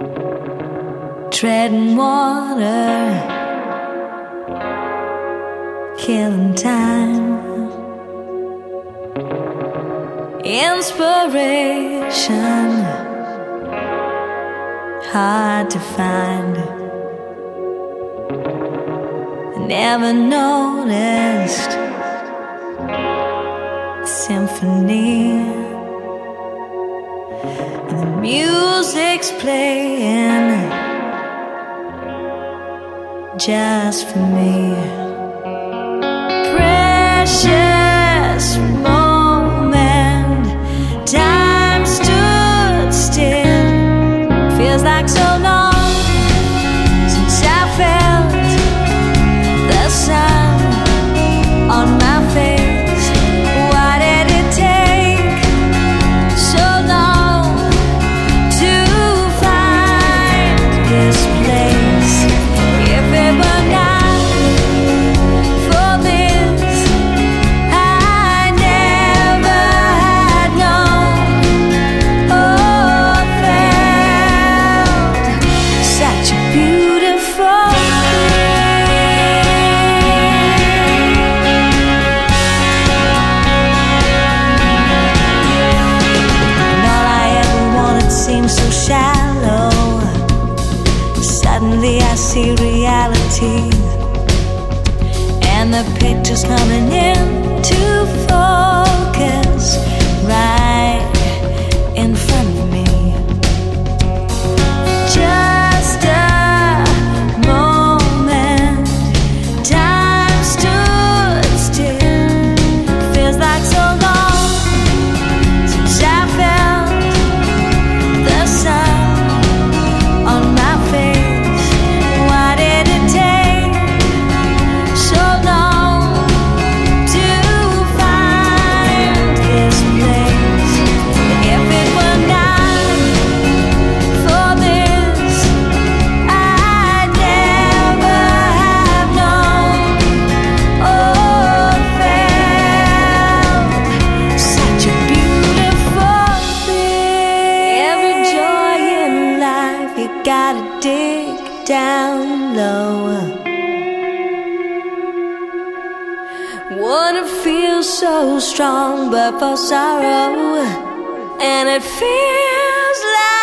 treading water, killing time. Inspiration hard to find. I never noticed symphony, and the music's playing just for me. Precious moment, time stood still. Feels like so long since I felt the sun on my face. Why did it take so long to find this place? If it were not for this, I never had known or felt such a beautiful and all I ever wanted seems so shallow. Suddenly I see reality, and the picture's coming into focus right in front of me. Just a moment, time stood still. Feels like so long since I felt the sun on my face. Why did it take so long to find this place? If it were not for this, I'd never have known or felt such a beautiful thing. Every joy in life, you gotta dig down low. Wanna feel so strong, but for sorrow, and it feels like